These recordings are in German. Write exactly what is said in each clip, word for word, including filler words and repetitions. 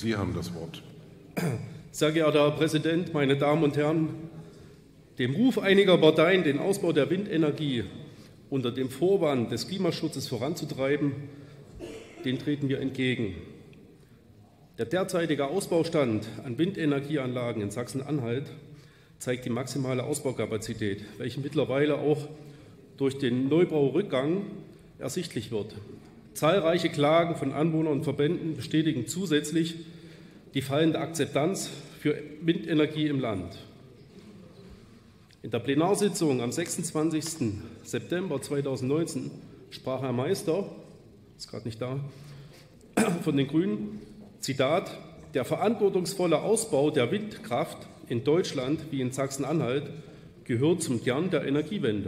Sie haben das Wort. Sehr geehrter Herr Präsident, meine Damen und Herren! Dem Ruf einiger Parteien, den Ausbau der Windenergie unter dem Vorwand des Klimaschutzes voranzutreiben, den treten wir entgegen. Der derzeitige Ausbaustand an Windenergieanlagen in Sachsen-Anhalt zeigt die maximale Ausbaukapazität, welche mittlerweile auch durch den Neubaurückgang ersichtlich wird. Zahlreiche Klagen von Anwohnern und Verbänden bestätigen zusätzlich die fallende Akzeptanz für Windenergie im Land. In der Plenarsitzung am sechsundzwanzigsten September zweitausendneunzehn sprach Herr Meister, ist gerade nicht da, von den Grünen, Zitat, der verantwortungsvolle Ausbau der Windkraft in Deutschland wie in Sachsen-Anhalt gehört zum Kern der Energiewende.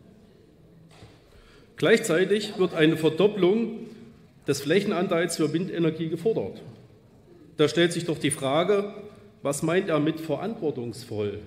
Gleichzeitig wird eine Verdopplung des Flächenanteils für Windenergie gefordert. Da stellt sich doch die Frage, was meint er mit verantwortungsvoll?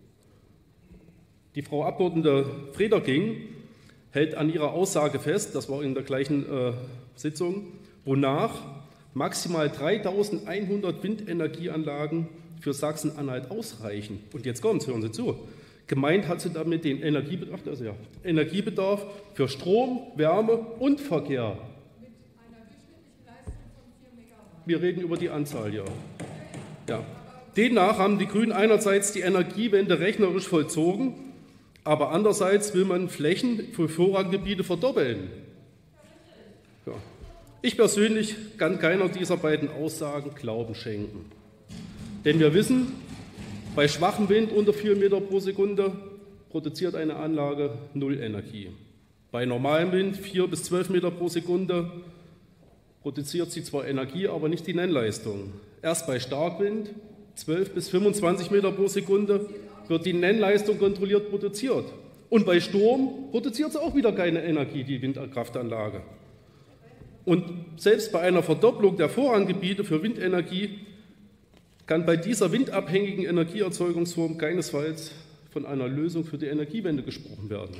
Die Frau Abgeordnete Frederking hält an ihrer Aussage fest, das war in der gleichen äh, Sitzung, wonach maximal dreitausendeinhundert Windenergieanlagen für Sachsen-Anhalt ausreichen. Und jetzt kommt's, hören Sie zu. Gemeint hat sie damit den Energiebedarf, also ja, Energiebedarf für Strom, Wärme und Verkehr. Mit einer durchschnittlichen Leistung von vier Megawatt. Wir reden über die Anzahl, ja. ja. Demnach haben die Grünen einerseits die Energiewende rechnerisch vollzogen, aber andererseits will man Flächen für Vorranggebiete verdoppeln. Ja. Ich persönlich kann keiner dieser beiden Aussagen Glauben schenken. Denn wir wissen, bei schwachem Wind unter vier Meter pro Sekunde produziert eine Anlage null Energie. Bei normalem Wind vier bis zwölf Meter pro Sekunde produziert sie zwar Energie, aber nicht die Nennleistung. Erst bei Starkwind zwölf bis fünfundzwanzig Meter pro Sekunde wird die Nennleistung kontrolliert produziert. Und bei Sturm produziert sie auch wieder keine Energie, die Windkraftanlage. Und selbst bei einer Verdopplung der Vorranggebiete für Windenergie kann bei dieser windabhängigen Energieerzeugungsform keinesfalls von einer Lösung für die Energiewende gesprochen werden.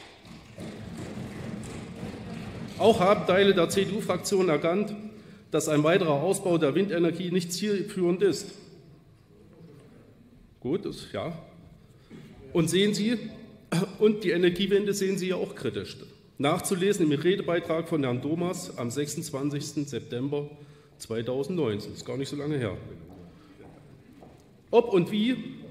Auch haben Teile der C D U-Fraktion erkannt, dass ein weiterer Ausbau der Windenergie nicht zielführend ist. Gut, das, ja. Und sehen Sie, und die Energiewende sehen Sie ja auch kritisch. Nachzulesen im Redebeitrag von Herrn Thomas am sechsundzwanzigsten September zweitausendneunzehn. Das ist gar nicht so lange her. Ob und wie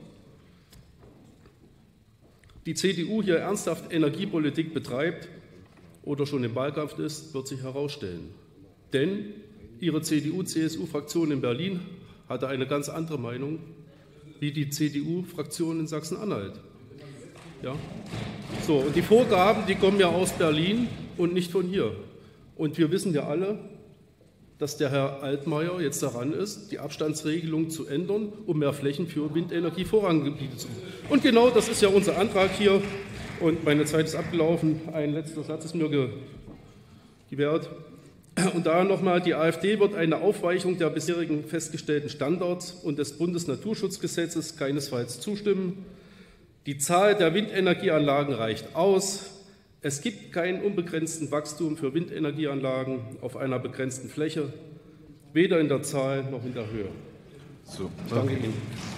die C D U hier ernsthaft Energiepolitik betreibt oder schon im Wahlkampf ist, wird sich herausstellen. Denn ihre C D U-C S U-Fraktion in Berlin hatte eine ganz andere Meinung wie die C D U-Fraktion in Sachsen-Anhalt. Ja? So, und die Vorgaben, die kommen ja aus Berlin und nicht von hier. Und wir wissen ja alle, dass der Herr Altmaier jetzt daran ist, die Abstandsregelung zu ändern, um mehr Flächen für Windenergie-Vorranggebiete zu machen. Und genau das ist ja unser Antrag hier. Und meine Zeit ist abgelaufen. Ein letzter Satz ist mir ge gewährt. Und daher nochmal, die AfD wird eine Aufweichung der bisherigen festgestellten Standards und des Bundesnaturschutzgesetzes keinesfalls zustimmen. Die Zahl der Windenergieanlagen reicht aus. Es gibt keinen unbegrenzten Wachstum für Windenergieanlagen auf einer begrenzten Fläche, weder in der Zahl noch in der Höhe. So, ich danke Ihnen.